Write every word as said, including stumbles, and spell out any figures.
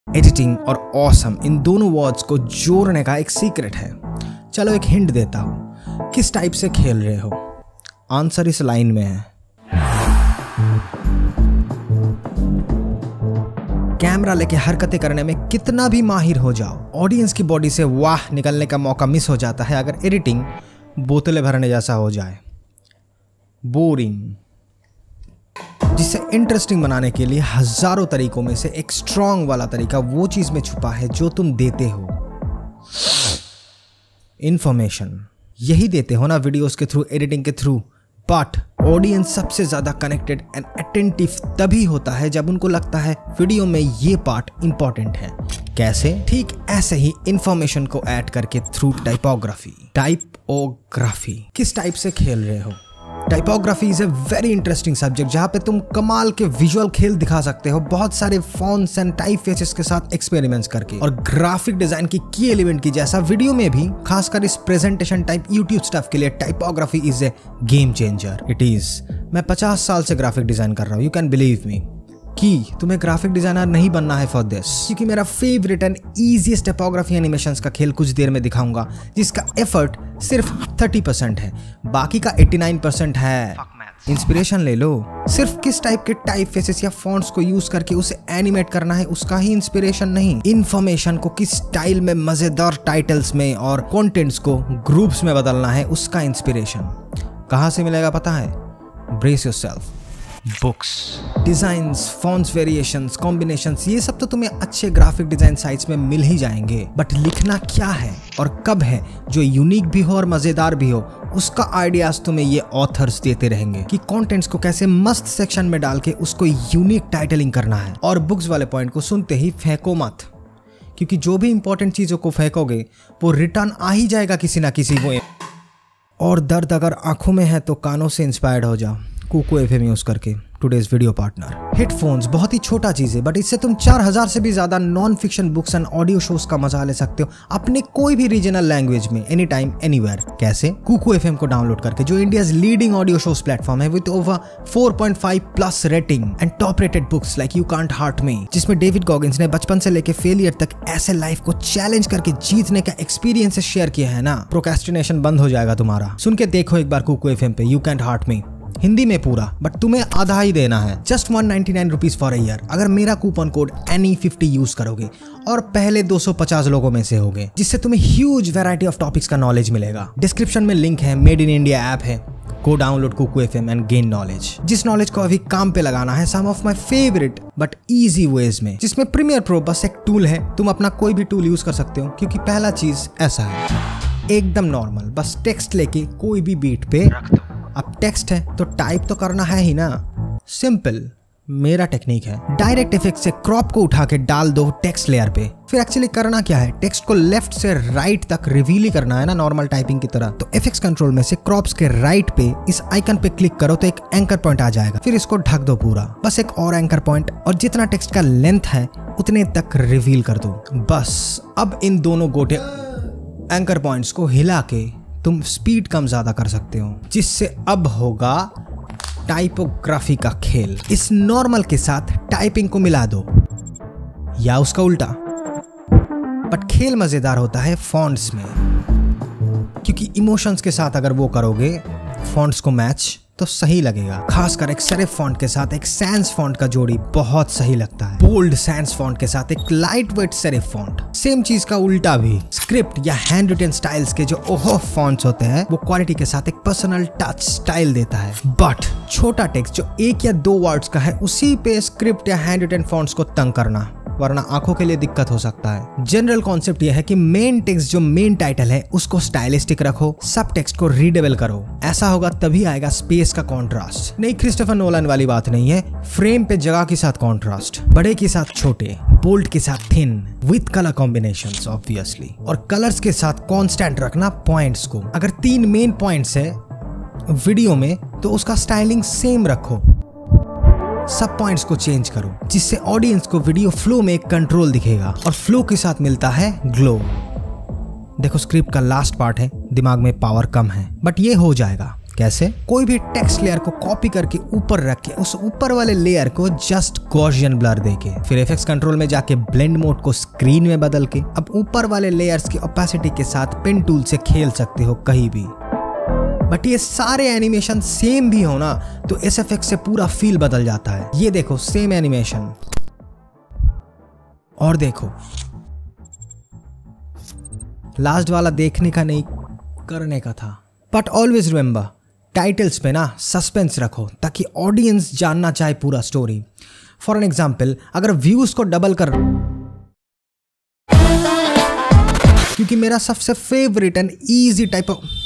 Editing और awesome इन दोनों words को जोड़ने का एक सीक्रेट है। चलो एक हिंट देता हूं, किस टाइप से खेल रहे हो? आंसर इस लाइन में है। कैमरा लेके हरकतें करने में कितना भी माहिर हो जाओ, ऑडियंस की बॉडी से वाह निकलने का मौका मिस हो जाता है अगर एडिटिंग बोतलें भरने जैसा हो जाए, बोरिंग। जिसे इंटरेस्टिंग बनाने के लिए हजारों तरीकों में से एक स्ट्रॉन्ग वाला तरीका वो चीज में छुपा है जो तुम देते हो, इंफॉर्मेशन। यही देते हो ना वीडियोस के थ्रू, एडिटिंग के थ्रू। बट ऑडियंस सबसे ज्यादा कनेक्टेड एंड अटेंटिव तभी होता है जब उनको लगता है वीडियो में ये पार्ट इंपॉर्टेंट है। कैसे? ठीक ऐसे ही इंफॉर्मेशन को ऐड करके थ्रू टाइपोग्राफी। टाइपोग्राफी किस टाइप से खेल रहे हो? Typography is a very interesting subject जहां पे तुम कमाल के विजुअल खेल दिखा सकते हो बहुत सारे फॉन्ट्स एंड टाइपफेसेस के साथ एक्सपेरिमेंट्स करके, और ग्राफिक डिजाइन की की एलिमेंट की जैसा वीडियो में भी, खासकर इस प्रेजेंटेशन टाइप यूट्यूब स्टफ के लिए typography is a game changer. It is. मैं पचास साल से ग्राफिक डिजाइन कर रहा हूँ, यू कैन बिलीव मी कि तुम्हें ग्राफिक डिजाइनर नहीं बनना है फॉर दिस, क्योंकि मेरा favourite and easiest typography animations का खेल कुछ देर में दिखाऊंगा जिसका एफर्ट सिर्फ तीस परसेंट है, बाकी का नवासी परसेंट है। इंस्पिरेशन ले लो। सिर्फ किस टाइप के टाइप फेसेस या फॉन्ट्स को यूज करके उसे एनिमेट करना है उसका ही इंस्पिरेशन नहीं, इन्फॉर्मेशन को किस स्टाइल में, मजेदार टाइटल्स में और कंटेंट्स को ग्रुप्स में बदलना है उसका इंस्पिरेशन। कहां से मिलेगा पता है? Brace yourself. Books, designs, fonts, variations, combinations, ये सब तो तुम्हें अच्छे ग्राफिक डिजाइन साइट्स में मिल ही जाएंगे, बट लिखना क्या है और कब है जो यूनिक भी हो और मजेदार भी हो, उसका आइडियाज तुम्हें ये ऑथर्स देते रहेंगे कि कंटेंट्स को कैसे मस्त सेक्शन में डाल के उसको यूनिक टाइटलिंग करना है। और बुक्स वाले पॉइंट को सुनते ही फेंको मत, क्योंकि जो भी इंपॉर्टेंट चीजों को फेंकोगे वो रिटर्न आ ही जाएगा किसी ना किसी वो। और दर्द अगर आंखों में है तो कानों से इंस्पायर्ड हो जाओ कुकू एफएम यूज करके, टुडेज वीडियो पार्टनर। हेडफोन्स बहुत ही छोटा चीज है, बट इससे तुम चार हजार से भी ज्यादा non fiction books and audio shows का मजा ले सकते हो अपने कोई भी रीजनल लैंग्वेज में, एनी टाइम एनीवेयर। कैसे? कुकू एफएम को डाउनलोड करके, जो India's leading audio shows platform है with over four point five plus rating and top rated books like you can't hurt me, जिसमें डेविड गॉगिंस ने बचपन से लेके फेलियर तक ऐसे लाइफ को चैलेंज करके जीतने का एक्सपीरियंस शेयर किया है ना, प्रोक्रेस्टिनेशन बंद हो जाएगा तुम्हारा। सुन के देखो एक बार कुकू एफएम पे, you can't hurt me, Hindi में पूरा, बट तुम्हें आधा ही देना है, just one ninety nine rupees for a year, अगर मेरा coupon code N E fifty use करोगे और पहले दो सौ पचास लोगों में से होगे, जिससे तुम्हें ह्यूज वैरायटी ऑफ टॉपिक्स का नॉलेज मिलेगा। डिस्क्रिप्शन में लिंक है, मेड इन इंडिया ऐप है, go download Kuku FM and gain knowledge. जिस नॉलेज को अभी काम पे लगाना है some of my favourite but easy ways में, जिसमें प्रीमियर प्रो बस एक टूल है, तुम अपना कोई भी टूल यूज कर सकते हो, क्योंकि पहला चीज ऐसा है, एकदम नॉर्मल, बस टेक्स्ट लेके कोई भी बीट पे रख दो। अब टेक्स्ट है तो टाइप तो करना है ही ना, सिंपल। मेरा टेक्निक है, डायरेक्ट इफेक्ट से क्रॉप को उठा के डाल दो टेक्स्ट लेयर पे। फिर एक्चुअली करना क्या है, टेक्स्ट को लेफ्ट से राइट तक रिवील ही करना है ना, नॉर्मल टाइपिंग की तरह। तो इफेक्ट्स कंट्रोल में से क्रॉप्स के राइट पे इस आइकन पे क्लिक करो तो एक एंकर पॉइंट आ जाएगा, फिर इसको ढक दो पूरा, बस एक और एंकर पॉइंट, और जितना टेक्स्ट का लेंथ है उतने तक रिवील कर दो बस। अब इन दोनों गोटे एंकर पॉइंट्स को हिला के तुम स्पीड कम ज्यादा कर सकते हो, जिससे अब होगा टाइपोग्राफी का खेल। इस नॉर्मल के साथ टाइपिंग को मिला दो या उसका उल्टा, बट खेल मजेदार होता है फॉन्ट्स में, क्योंकि इमोशंस के साथ अगर वो करोगे फॉन्ट्स को मैच तो सही लगेगा। खासकर एक सेरिफ फॉन्ट के साथ एक सैंस फॉन्ट का जोड़ी बहुत सही लगता है, बोल्ड सैंस फॉन्ट के साथ एक light weight serif font. Same चीज का उल्टा भी, स्क्रिप्ट या हैंड रिटन स्टाइल्स के जो ओहो फॉन्ट्स होते हैं वो क्वालिटी के साथ एक पर्सनल टच स्टाइल देता है, बट छोटा टेक्स्ट जो एक या दो वर्ड्स का है उसी पे स्क्रिप्ट या हैंड रिटन फॉन्ट्स को तंग करना, वरना आंखों के लिए दिक्कत हो सकता है। जनरल कॉन्सेप्ट यह है कि मेन टेक्स्ट जो मेन टाइटल है उसको स्टाइलिस्टिक रखो, सब टेक्स्ट को रीडेबल करो। ऐसा होगा तभी आएगा स्पेस का कॉन्ट्रास्ट। नहीं, क्रिस्टोफर नोलन वाली बात नहीं है, फ्रेम पे जगह के साथ कॉन्ट्रास्ट, बड़े के साथ छोटे, बोल्ड के साथ thin, with colour combinations obviously, और कलर्स के साथ कांस्टेंट रखना पॉइंट्स को। अगर तीन मेन पॉइंट्स है वीडियो में तो उसका स्टाइलिंग सेम रखो, सब पॉइंट्स को चेंज करो, जिससे ऑडियंस को वीडियो फ्लो में एक कंट्रोल दिखेगा, और फ्लो के साथ मिलता है ग्लो। देखो स्क्रिप्ट का लास्ट पार्ट है, दिमाग में पावर कम है, बट ये हो जाएगा। कैसे? कोई भी टेक्स्ट लेयर को कॉपी करके ऊपर रख के उस ऊपर वाले लेयर को जस्ट गॉसियन ब्लर देके फिर इफेक्ट्स कंट्रोल में जाके ब्लेंड मोड को स्क्रीन में बदल के अब ऊपर वाले लेयर्स की ओपेसिटी के साथ पेन टूल से खेल सकते हो कहीं भी। बट ये सारे एनिमेशन सेम भी हो ना तो इस इफेक्ट से पूरा फील बदल जाता है। ये देखो सेम एनिमेशन और देखो लास्ट वाला देखने का नहीं करने का था। बट ऑलवेज रिमेंबर टाइटल्स पे ना सस्पेंस रखो ताकि ऑडियंस जानना चाहे पूरा स्टोरी। फॉर एन एग्जाम्पल अगर व्यूज को डबल कर, क्योंकि मेरा सबसे favourite and easy type of